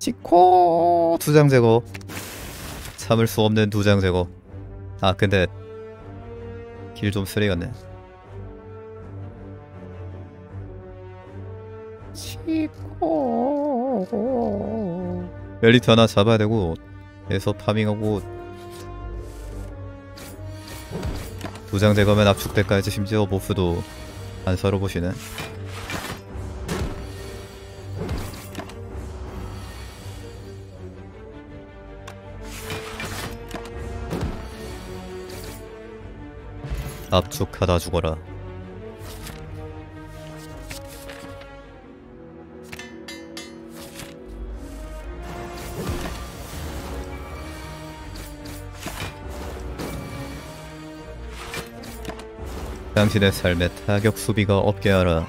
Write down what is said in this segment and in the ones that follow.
치코 2장 제거. 참을 수 없는 2장 제거. 아 근데 길 좀 쓰레기같네. 치코 엘리트 하나 잡아야 되고 해서 파밍하고 2장 제거면 압축대까지 심지어 보스도 안 썰어보시네. 압축하다 죽어라. 당신의 삶에 타격 수비가 없게 하라.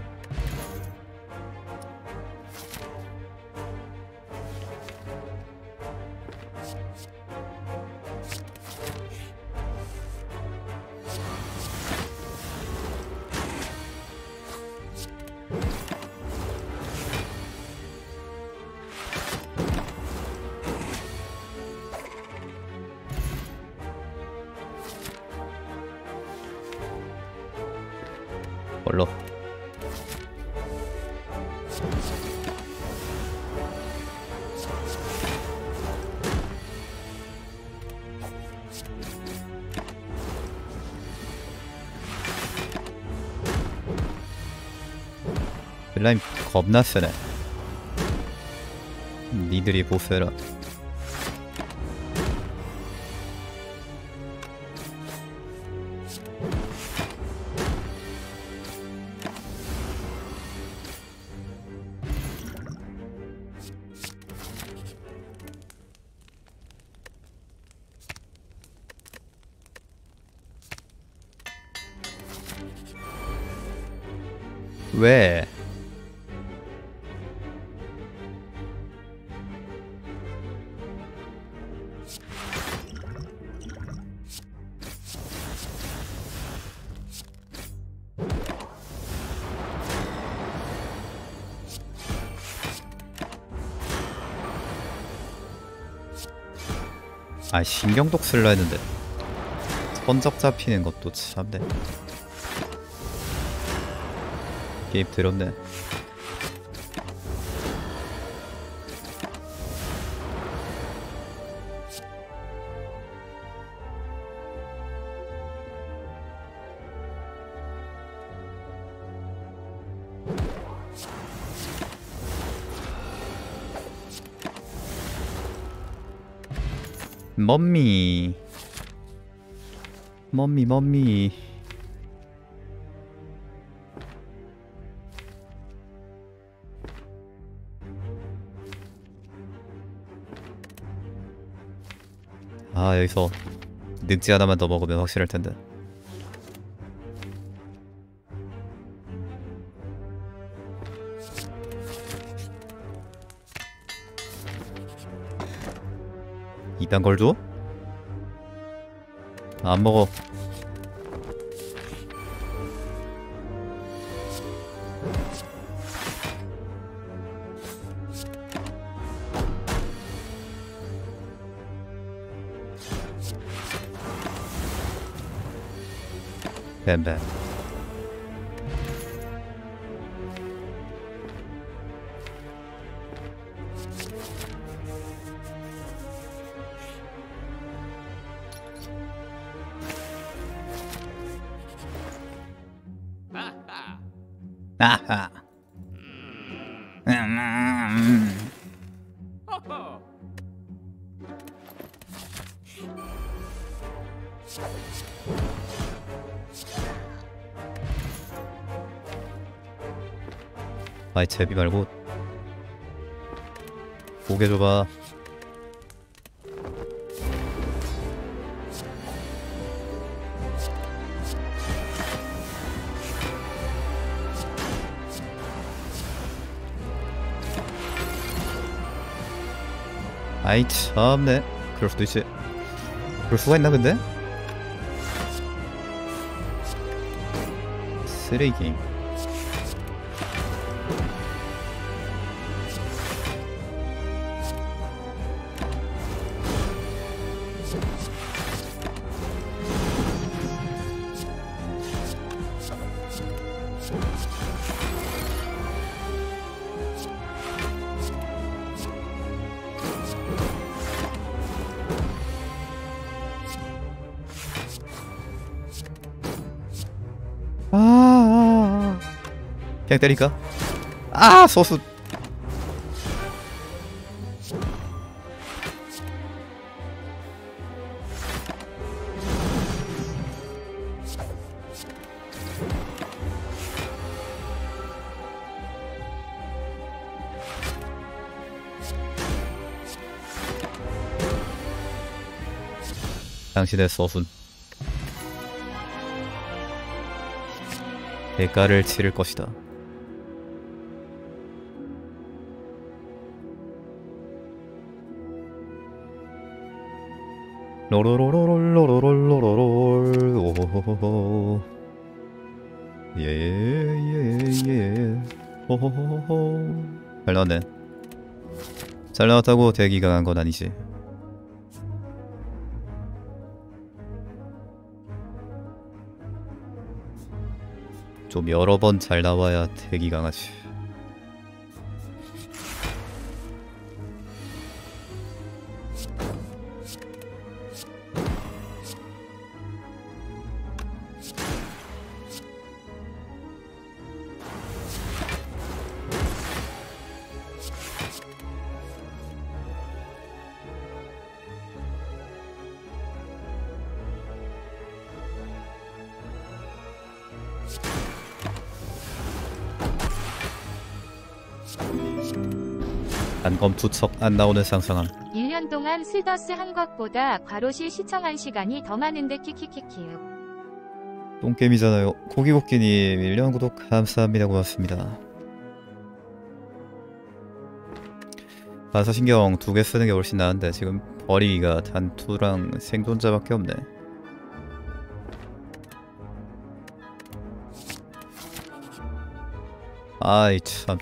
얼러. 빌라임 겁나 세네. 니들이 보스해라. 왜? 아 신경독 쓸라 했는데 선적 잡히는 것도 참네. 게임 들었네. 멈미 아 여기서 늑지 하나만 더 먹으면 확실할 텐데. 이딴 걸 줘? 안 먹어. 뱀뱀. 아하. 아이 제비 말고 고개 줘봐. 아이 참네. 그럴 수도 있지. 그럴 수가 있나 근데? 쓰레기 게임. 그냥 때릴까? 아 소수. 당신의 서순 대가를 치를 것이다. 로로로로로로로로로롤 오호호호호 예예예 호호호호. 잘 나왔네. 잘 나왔다고 대기가 간 건 아니지. 좀 여러 번 잘 나와야 대기 강하지. 단검 투척 안 나오는 상상함. 1년 동안 슬더스 한 것보다 과로시 시청한 시간이 더 많은데 키키키키요. 똥게임이잖아요. 고기고기님 1년 구독 감사합니다. 고맙습니다. 반사신경 2개 쓰는 게 훨씬 나은데 지금 버리기가 단투랑 생존자밖에 없네. 아이 참.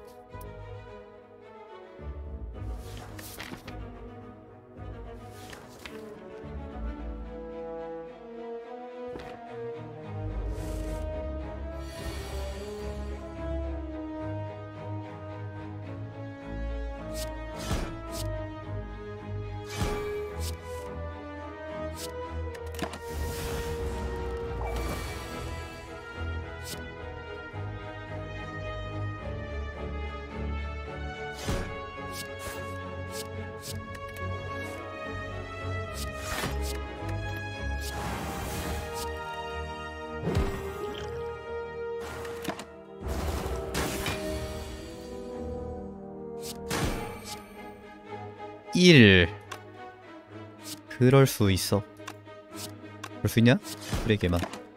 그럴 수 있어. 그럴 수 있냐? 그래 개만.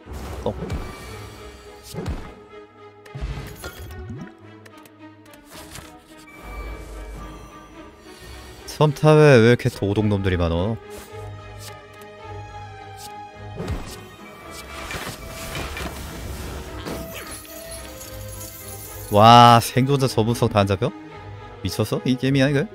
섬탑에 왜 이렇게 도둑놈들이 많어? 와 생존자 전문성 다 안 잡혀? 미쳤어? 이 게임이야 이거?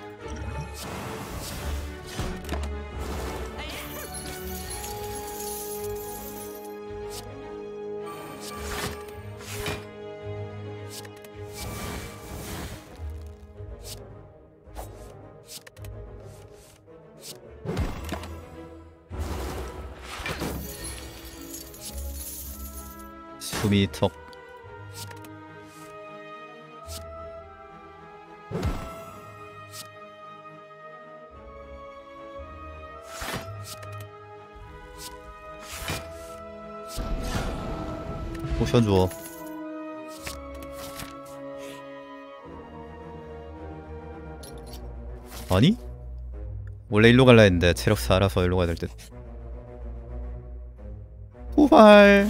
숨이 턱. 포션 줘. 아니? 원래 일로 갈라 했는데 체력 살아서 일로 가야 될 듯. 후발.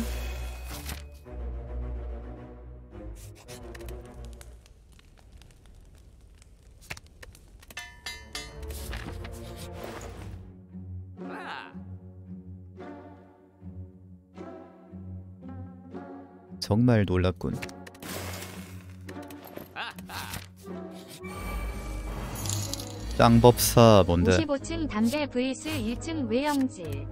정말 놀랍군. 짱법사 뭔데? 55층 담배 vs 1층 외형질.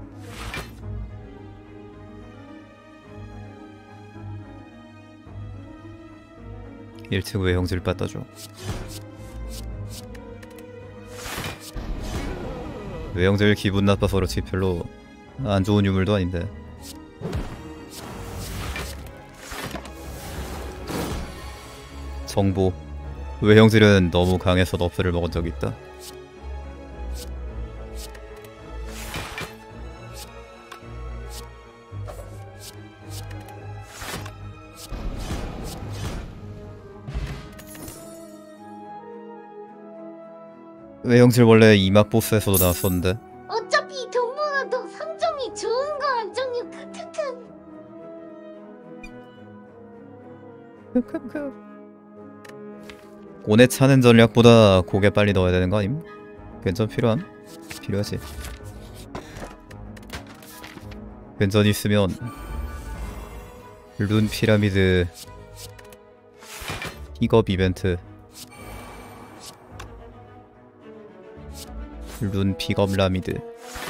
일층 외형질 빠따줘. 외형질 기분 나빠서 그렇지 별로 안 좋은 유물도 아닌데. 정보. 외형질은 너무 강해서 넙스를 먹은 적이 있다. 외형질 원래 이막 보스에서도 나왔었는데 어차피 돈 모아도 상점이 좋은 거 안정이 크크크. 고뇌 차는 전략보다 고개 빨리 넣어야 되는 거 아님? 괜찮 필요함? 필요하지. 괜찮 있으면 룬 피라미드 픽업 이벤트 룬 픽업 라미드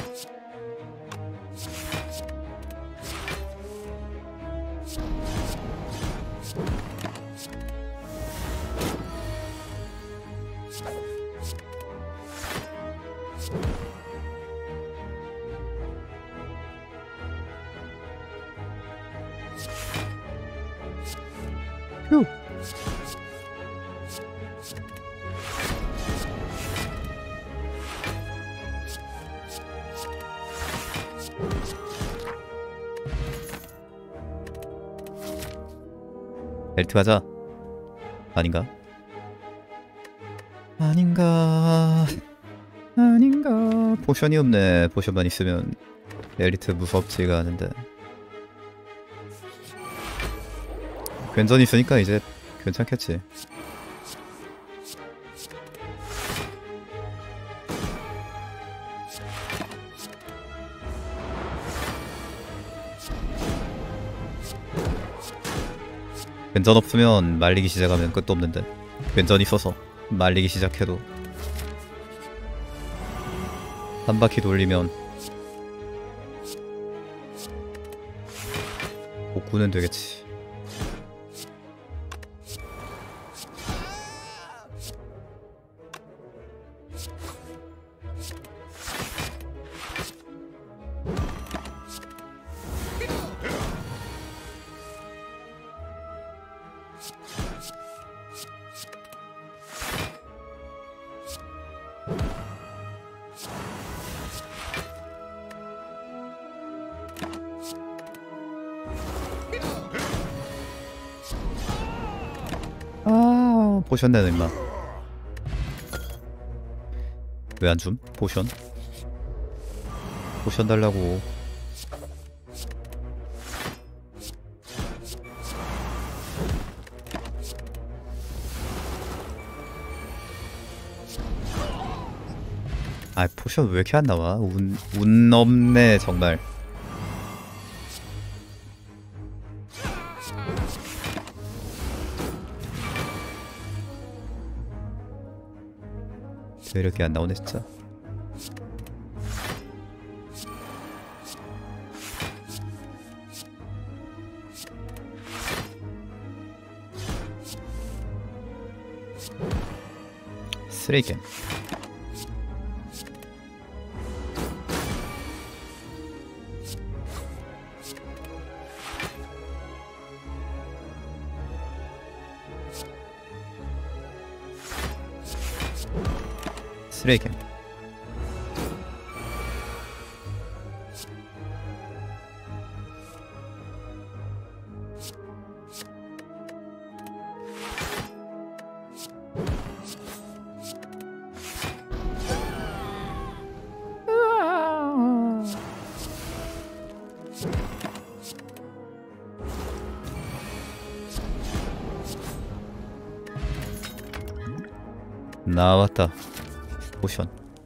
휴. 벨트 가자. 아닌가? 아닌가? 아닌가? 포션이 없네. 포션만 있으면 엘리트 무섭지가 않은데. 괜전 있으니까 이제 괜찮겠지. 괜전 없으면 말리기 시작하면 끝도 없는데 괜전 있어서 말리기 시작해도 한 바퀴 돌리면 복구는 되겠지. 아, 포션 내는 임마. 왜 안 줌? 포션? 포션 달라고. 아, 포션 왜 이렇게 안 나와? 운 없네 정말. 왜 이렇게 안 나오네 진짜. 쓰레기. 쓰레기. 나왔다. 포션.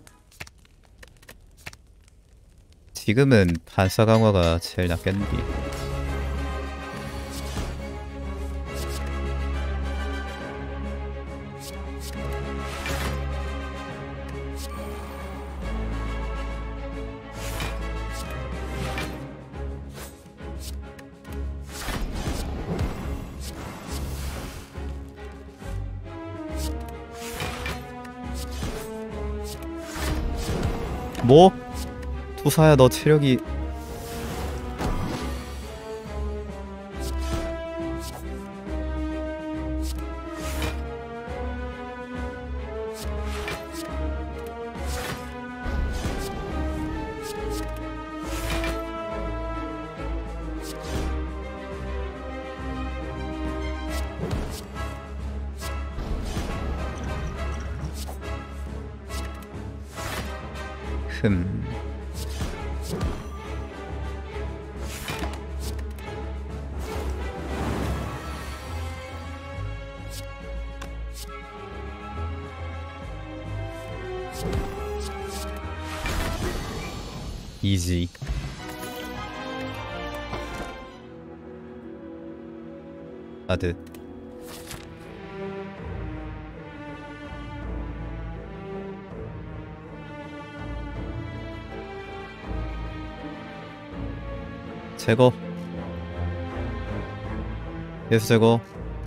지금은 반사 강화가 제일 낫겠는데. 뭐? 투사야 너 체력이 흠. 이지. 아드. 제거. 예수 제거.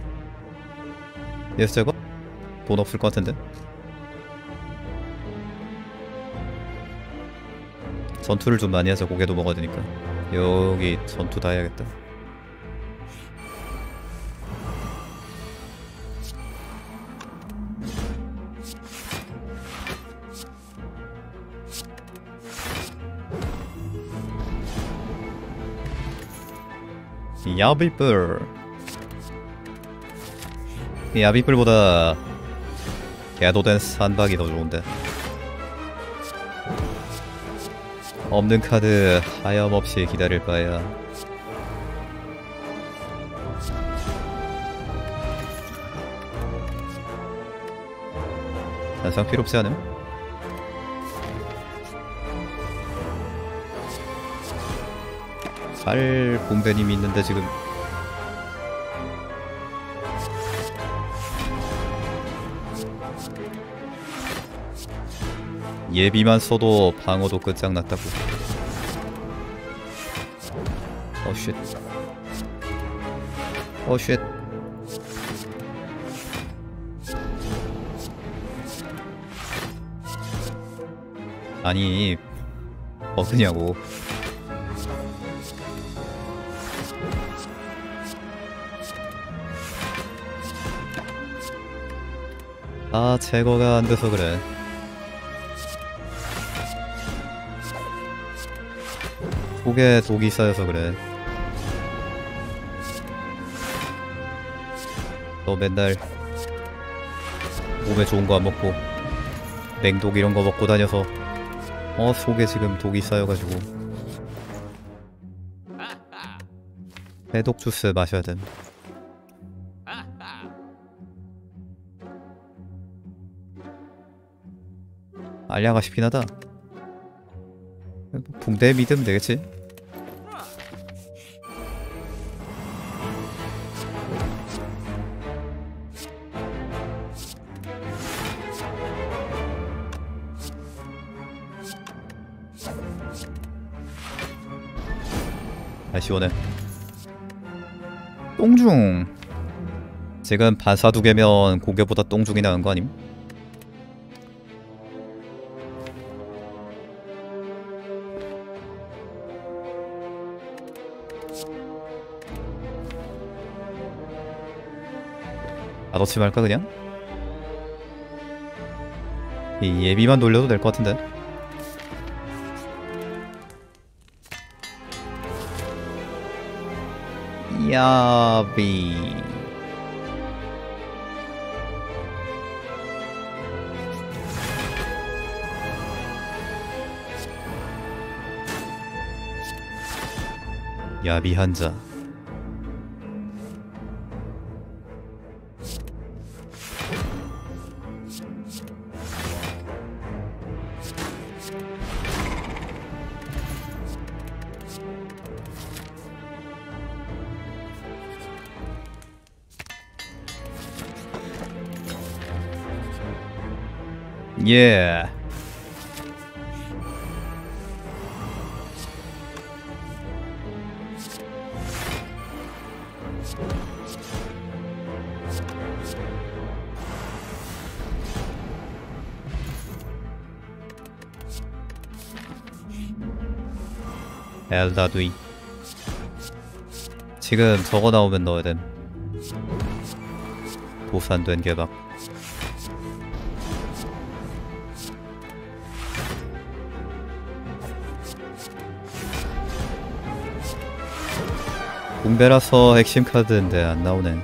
예수 제거? 돈 없을 것 같은데. 전투를 좀 많이 해서 고개도 먹어야 되니까 여기 전투 다 해야겠다. 야비뿔. 이 야비뿔보다 개도된 산박이 더 좋은데. 없는 카드 하염없이 기다릴 바에야. 단상 필요없지 않음? 발 봄배님이 있는데 지금 예비만 써도 방어도 끝장났다고. 어쉣. 어쉣. 아니 어떠냐고. 아 제거가 안돼서 그래. 속에 독이 쌓여서 그래. 너 맨날 몸에 좋은 거 안 먹고 냉독 이런 거 먹고 다녀서 속에 지금 독이 쌓여가지고 해독 주스 마셔야 됨. 알약아 싶긴 하다. 붕대 믿으면 되겠지? 아 시원해. 똥중. 지금 반사 두 개면 고개보다 똥중이 나은 거 아님? 놔놓지 말까 그냥? 이 예비만 돌려도 될 것 같은데. 야비. 야비 한자. 예. 엘다두이. 지금 저거 나오면 넣어야 됨. 도산된 개박. 공배라서 핵심 카드인데 안 나오네.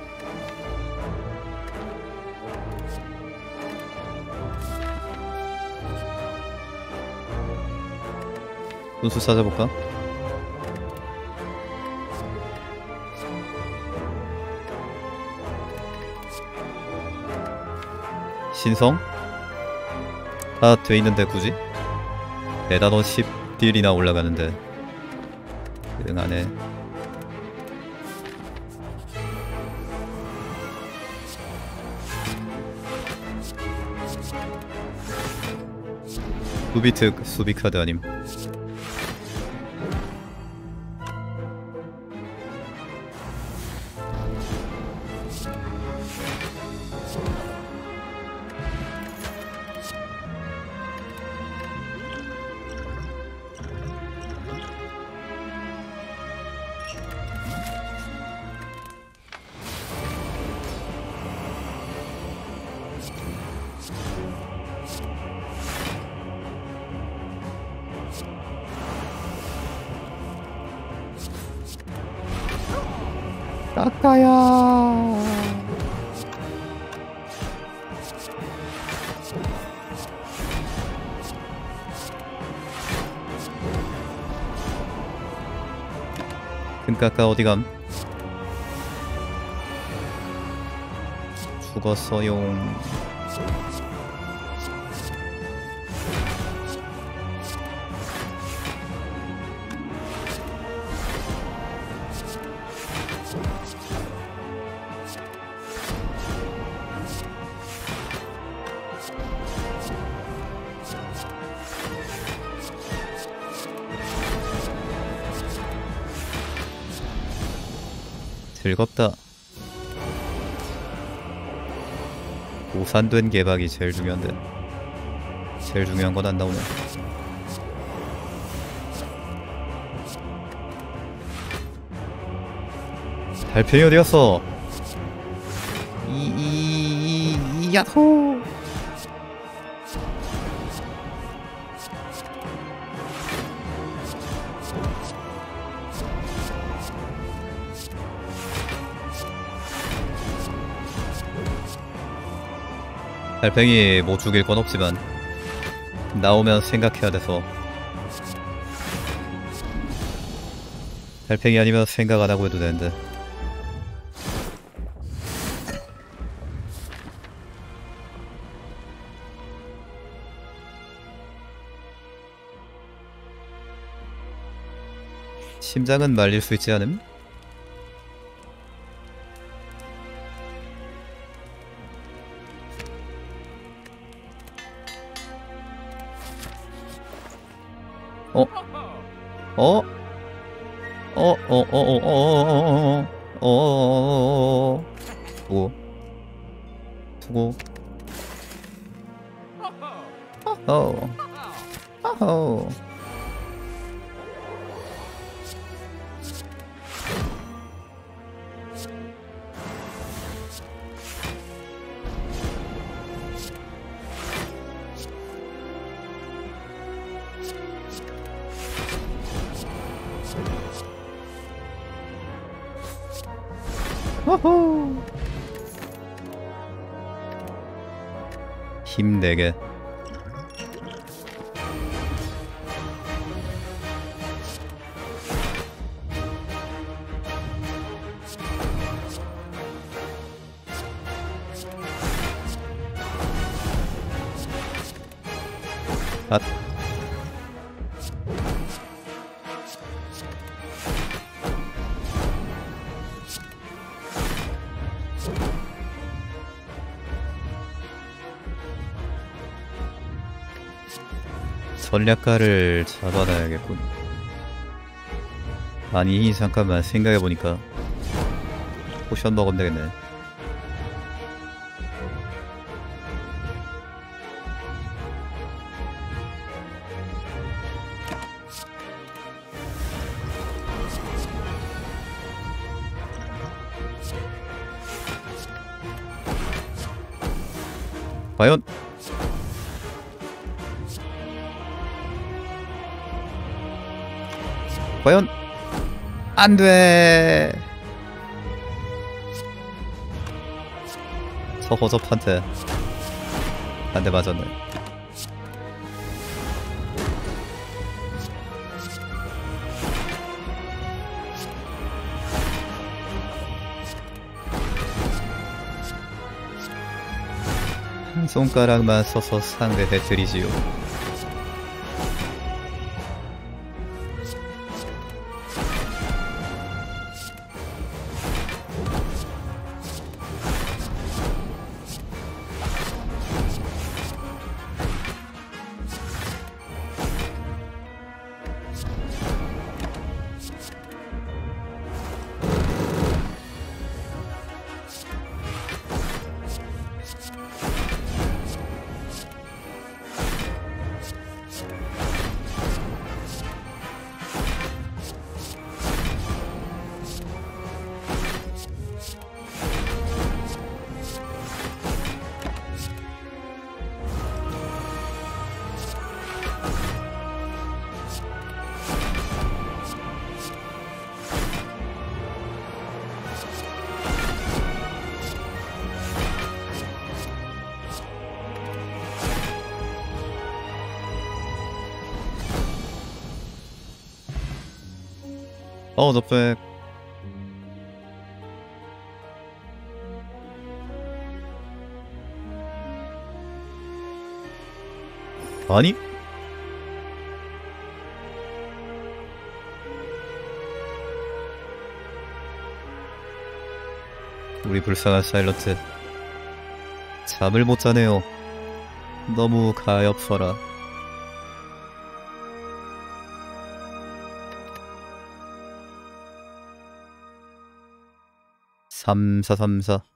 분수 찾아볼까? 신성? 다 돼있는데 굳이? 에다너 10딜이나 올라가는데 응 안해. 수비특 수비카드 아님. 까까야. 금까까 어디감? 죽었어용. 즐겁다. 오산된 개박이 제일 중요한데 제일 중요한 건 안 나오네. 달팽이 어디 갔어? 야호! 달팽이 못 죽일 건 없지만 나오면 생각해야 돼서. 달팽이 아니면 생각 안 하고 해도 되는데. 심장은 말릴 수 있지 않음? 어? 어? 수고. 수고. 어허. 호호. 힘내게. 앗. 전략가를 잡아놔야겠군. 아니 잠깐만 생각해보니까 포션 먹으면 되겠네. 과연 과연 안돼. 더 허접한데 한 대 맞았네. 한 손가락만 써서 상대 해드리지요. 너백. 아니? 우리 불쌍한 사일런트 잠을 못 자네요. 너무 가엾어라. 3434